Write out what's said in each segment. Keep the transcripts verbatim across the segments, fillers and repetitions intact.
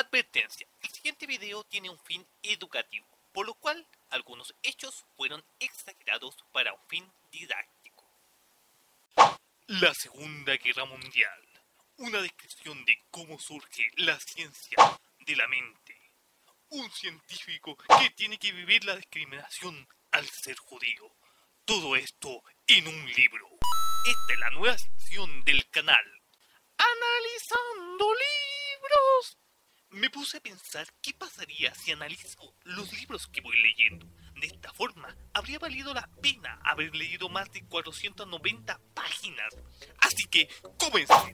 Advertencia: el siguiente video tiene un fin educativo, por lo cual algunos hechos fueron exagerados para un fin didáctico. La Segunda Guerra Mundial. Una descripción de cómo surge la ciencia de la mente. Un científico que tiene que vivir la discriminación al ser judío. Todo esto en un libro. Esta es la nueva sección del canal. Analizando libros. Me puse a pensar qué pasaría si analizo los libros que voy leyendo. De esta forma, habría valido la pena haber leído más de cuatrocientas noventa páginas. Así que, comencemos.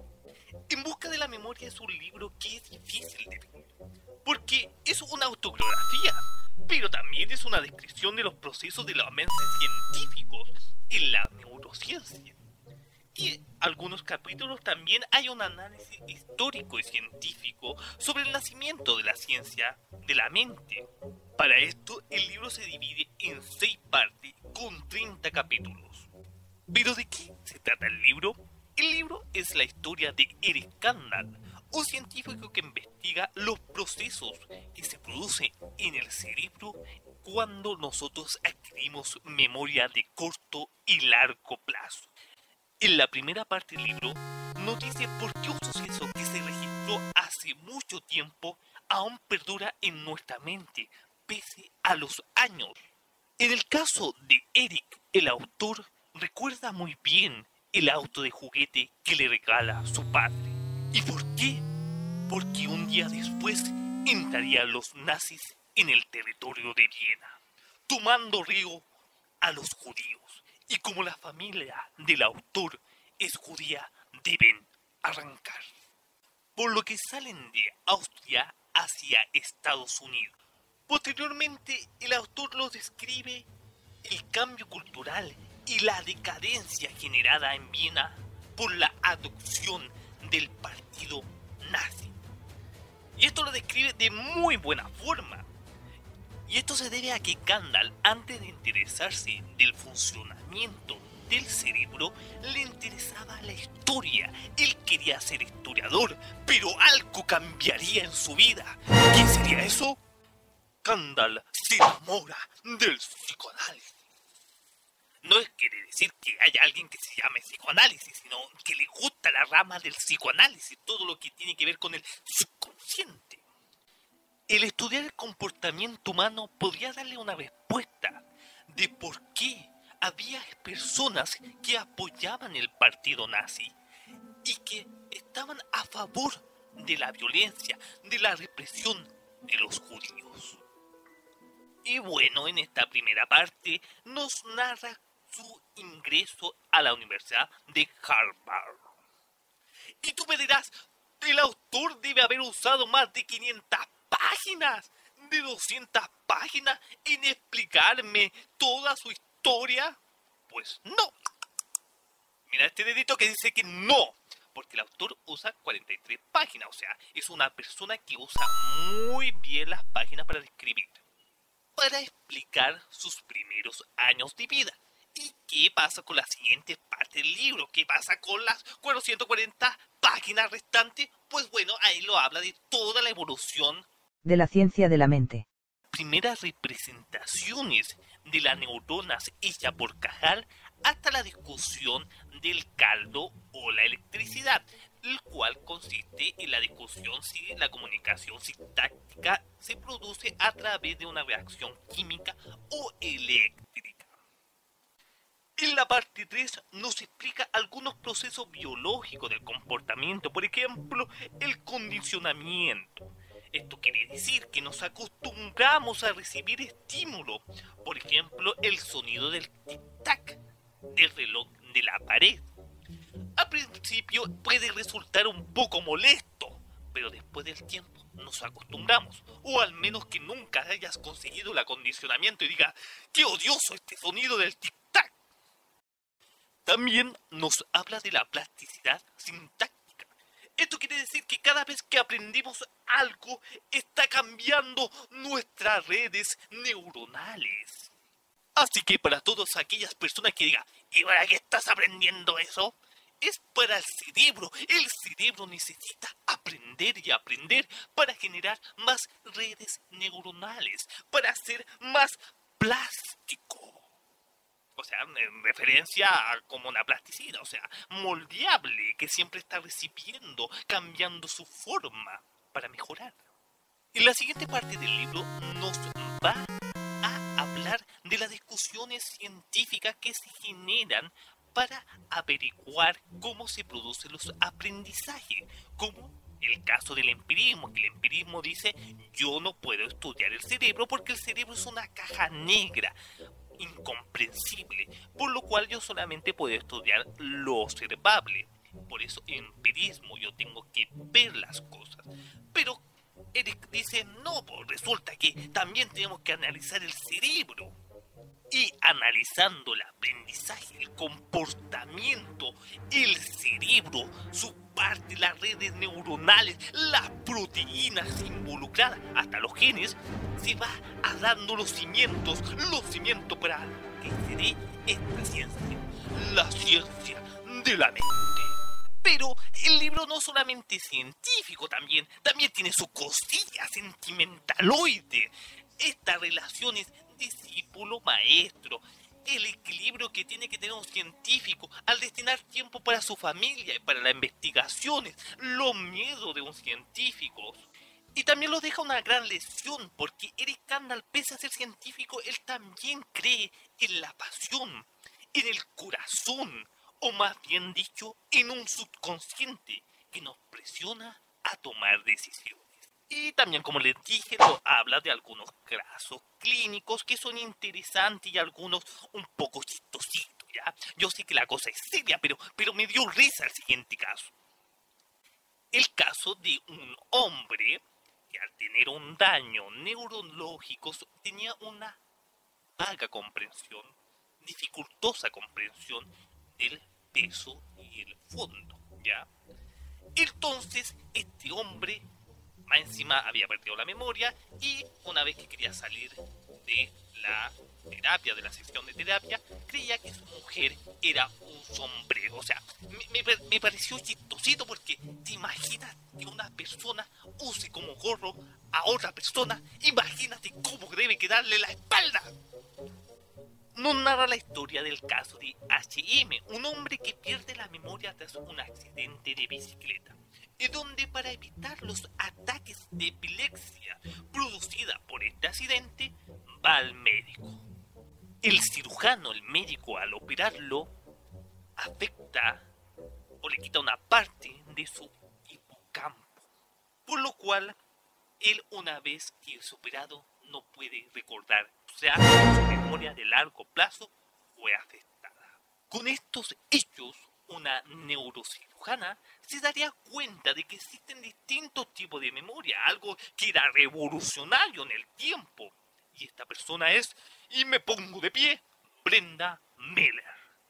En busca de la memoria es un libro que es difícil de definir, porque es una autobiografía, pero también es una descripción de los procesos de los avances científicos en la neurociencia. Y en algunos capítulos también hay un análisis histórico y científico sobre el nacimiento de la ciencia de la mente. Para esto, el libro se divide en seis partes con treinta capítulos. ¿Pero de qué se trata el libro? El libro es la historia de Eric Kandel, un científico que investiga los procesos que se producen en el cerebro cuando nosotros adquirimos memoria de corto y largo plazo. En la primera parte del libro nos dice por qué un suceso que se registró hace mucho tiempo aún perdura en nuestra mente, pese a los años. En el caso de Eric, el autor recuerda muy bien el auto de juguete que le regala su padre. ¿Y por qué? Porque un día después entrarían los nazis en el territorio de Viena, tomando río a los judíos. Y como la familia del autor es judía, deben arrancar. Por lo que salen de Austria hacia Estados Unidos. Posteriormente, el autor lo describe el cambio cultural y la decadencia generada en Viena por la adopción del partido nazi. Y esto lo describe de muy buena forma. Y esto se debe a que Kandel, antes de interesarse del funcionamiento del cerebro, le interesaba la historia. Él quería ser historiador, pero algo cambiaría en su vida. ¿Qué sería eso? Kandel se enamora del psicoanálisis. No es quiere decir que haya alguien que se llame psicoanálisis, sino que le gusta la rama del psicoanálisis, todo lo que tiene que ver con el subconsciente. El estudiar el comportamiento humano podría darle una respuesta de por qué había personas que apoyaban el partido nazi y que estaban a favor de la violencia, de la represión de los judíos. Y bueno, en esta primera parte nos narra su ingreso a la Universidad de Harvard. Y tú me dirás, el autor debe haber usado más de quinientas páginas, de doscientas páginas en explicarme toda su historia. Pues no. Mira este dedito que dice que no, porque el autor usa cuarenta y tres páginas, o sea, es una persona que usa muy bien las páginas para describir, para explicar sus primeros años de vida. ¿Y qué pasa con la siguiente parte del libro? ¿Qué pasa con las cuatrocientas cuarenta páginas restantes? Pues bueno, ahí lo habla de toda la evolución de la ciencia de la mente. Primeras representaciones de las neuronas hecha por Cajal hasta la discusión del caldo o la electricidad, el cual consiste en la discusión si la comunicación sintáctica se produce a través de una reacción química o eléctrica. En la parte tres nos explica algunos procesos biológicos del comportamiento, por ejemplo, el condicionamiento. Esto quiere decir que nos acostumbramos a recibir estímulos, por ejemplo, el sonido del tic-tac del reloj de la pared. Al principio puede resultar un poco molesto, pero después del tiempo nos acostumbramos, o al menos que nunca hayas conseguido el acondicionamiento y diga, ¡qué odioso este sonido del tic-tac! También nos habla de la plasticidad sintáctica. Esto quiere decir que cada vez que aprendimos algo, está cambiando nuestras redes neuronales. Así que para todas aquellas personas que digan, ¿y para qué estás aprendiendo eso? Es para el cerebro. El cerebro necesita aprender. aprender y aprender para generar más redes neuronales, para hacer más plástico. O sea, en referencia a como una plasticina, o sea, moldeable, que siempre está recibiendo, cambiando su forma para mejorar. En la siguiente parte del libro nos va a hablar de las discusiones científicas que se generan para averiguar cómo se producen los aprendizajes, como el caso del empirismo, que el empirismo dice yo no puedo estudiar el cerebro porque el cerebro es una caja negra, incomprensible, por lo cual yo solamente puedo estudiar lo observable. Por eso empirismo, yo tengo que ver las cosas. Pero Eric dice, no, pues resulta que también tenemos que analizar el cerebro. Y analizando el aprendizaje, el comportamiento, el cerebro, su parte, las redes neuronales, las proteínas involucradas, hasta los genes, se va a dando los cimientos, los cimientos para que se dé esta ciencia, la ciencia de la mente. Pero el libro no solamente es científico, también, también tiene su cosilla sentimentaloide. Estas relaciones discípulo-maestro, el equilibrio que tiene que tener un científico al destinar tiempo para su familia y para las investigaciones, los miedos de un científico. Y también nos deja una gran lección, porque Eric Kandel, pese a ser científico, él también cree en la pasión, en el corazón, o más bien dicho, en un subconsciente que nos presiona a tomar decisiones. Y también, como les dije, nos habla de algunos casos clínicos que son interesantes y algunos un poco chistositos, ¿ya? Yo sé que la cosa es seria, pero, pero me dio risa el siguiente caso. El caso de un hombre que al tener un daño neurológico tenía una vaga comprensión, dificultosa comprensión del peso y el fondo, ¿ya? Entonces, este hombre más encima había perdido la memoria y una vez que quería salir de la terapia, de la sección de terapia, creía que su mujer era un sombrero. O sea, me, me, me pareció chistosito porque te imaginas que una persona use como gorro a otra persona. Imagínate cómo debe quedarle la espalda. Nos narra la historia del caso de H M, un hombre que pierde la memoria tras un accidente de bicicleta, y donde para evitar los ataques de epilepsia producida por este accidente, va al médico. El cirujano, el médico, al operarlo, afecta o le quita una parte de su hipocampo, por lo cual él, una vez que es operado, no puede recordar, o sea, su memoria de largo plazo fue afectada. Con estos hechos, una neurocirujana se daría cuenta de que existen distintos tipos de memoria, algo que era revolucionario en el tiempo. Y esta persona es, y me pongo de pie, Brenda Miller,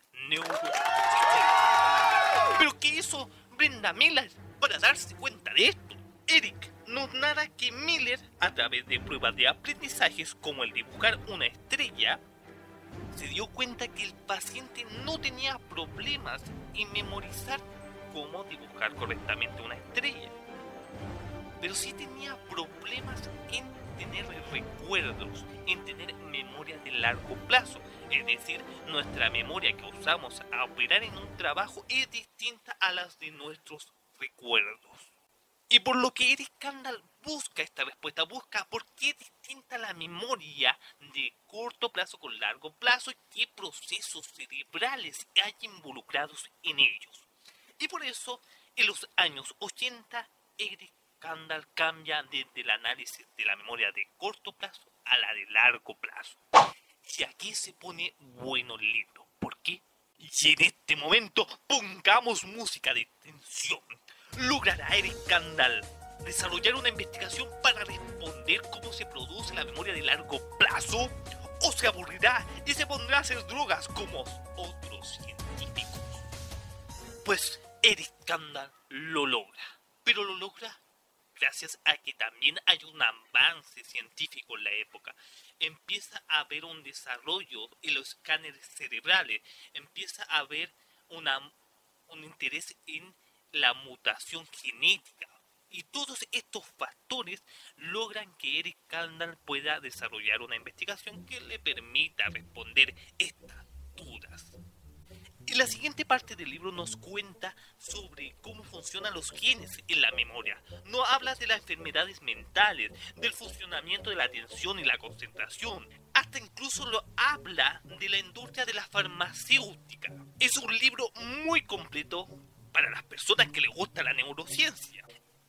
neuropsicóloga. ¿Pero qué hizo Brenda Miller para darse cuenta de esto? Eric nos narra que Miller, a través de pruebas de aprendizajes como el dibujar una estrella, se dio cuenta que el paciente no tenía problemas en memorizar cómo dibujar correctamente una estrella, pero sí tenía problemas en tener recuerdos, en tener memoria de largo plazo. Es decir, nuestra memoria que usamos a operar en un trabajo es distinta a las de nuestros recuerdos. Y por lo que Eric Kandel busca esta respuesta, busca por qué es distinta la memoria de corto plazo con largo plazo y qué procesos cerebrales hay involucrados en ellos. Y por eso, en los años ochenta, Eric Kandel cambia desde el análisis de la memoria de corto plazo a la de largo plazo. Y aquí se pone bueno el libro. ¿Por qué? Y en este momento pongamos música de tensión. ¿Logrará Eric Kandel desarrollar una investigación para responder cómo se produce la memoria de largo plazo? ¿O se aburrirá y se pondrá a hacer drogas como otros científicos? Pues Eric Kandel lo logra, pero lo logra gracias a que también hay un avance científico en la época. Empieza a haber un desarrollo en los escáneres cerebrales, empieza a haber una, un interés en la mutación genética, Y todos estos factores logran que Eric Kandel pueda desarrollar una investigación que le permita responder estas dudas. Y la siguiente parte del libro nos cuenta sobre cómo funcionan los genes en la memoria. No habla de las enfermedades mentales, del funcionamiento de la atención y la concentración. Hasta incluso lo habla de la industria de la farmacéutica. Es un libro muy completo para las personas que les gusta la neurociencia.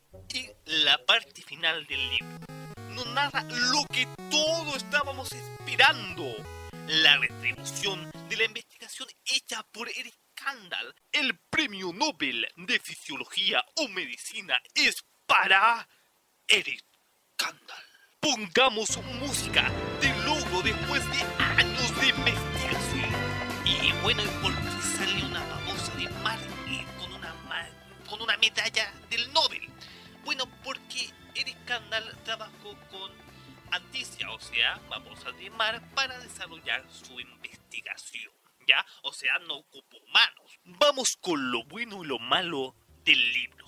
Y la parte final del libro nos narra lo que todos estábamos esperando: la retribución de la investigación hecha por Eric Kandel. El premio Nobel de Fisiología o Medicina es para Eric Kandel. Pongamos música de logro después de años de investigación. Y bueno, ¿y por qué sale una babosa de mar eh, con, una, con una medalla del Nobel? Bueno, porque Eric Kandel trabajó con Anthidia, o sea, babosas de mar, para desarrollar su investigación, ¿ya? O sea, no ocupó humanos. Vamos con lo bueno y lo malo del libro.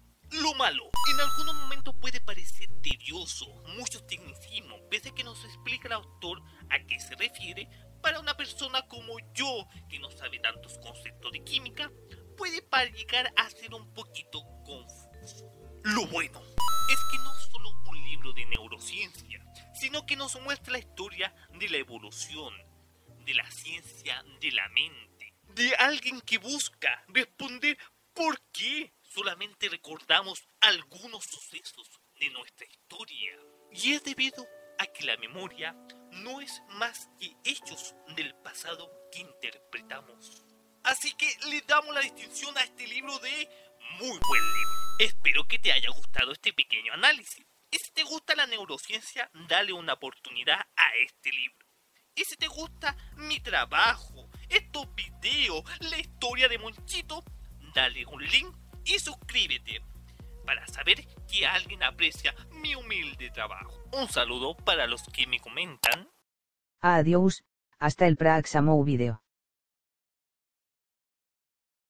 Lo malo, en algunos momentos puede parecer tedioso, muchos tecnicismos, pese a que nos explica el autor a qué se refiere. Para una persona como yo, que no sabe tantos conceptos de química, puede llegar a ser un poquito confuso. Lo bueno es que no es solo un libro de neurociencia, sino que nos muestra la historia de la evolución, de la ciencia de la mente, de alguien que busca responder por qué solamente recordamos algunos sucesos de nuestra historia. Y es debido a que la memoria no es más que hechos del pasado que interpretamos. Así que le damos la distinción a este libro de muy buen libro. Espero que te haya gustado este pequeño análisis. Y si te gusta la neurociencia, dale una oportunidad a este libro. Y si te gusta mi trabajo, estos videos, la historia de Monchito, dale un link y suscríbete para saber que alguien aprecia mi humilde trabajo. Un saludo para los que me comentan. Adiós, hasta el próximo video.